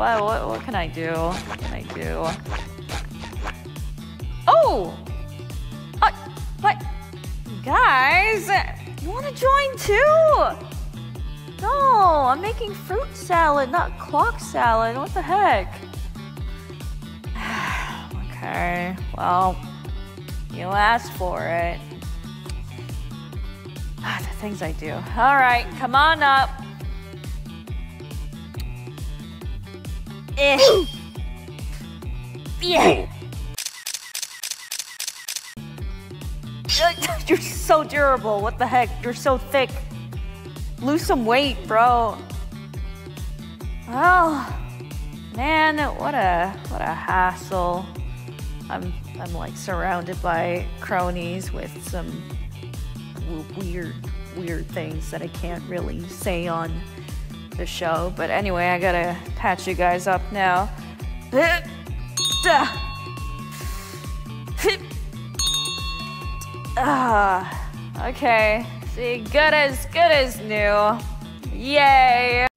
What can I do? What can I do? Oh! What? Guys, you want to join too? No, I'm making fruit salad, not clock salad. What the heck? Okay, well, you asked for it. The things I do. All right, come on up. Yeah. You're so durable. What the heck? You're so thick. Lose some weight, bro. Oh, man, what a hassle. I'm like surrounded by cronies with some weird things that I can't really say on the show. But anyway, I gotta patch you guys up now. Okay. See, good as new. Yay!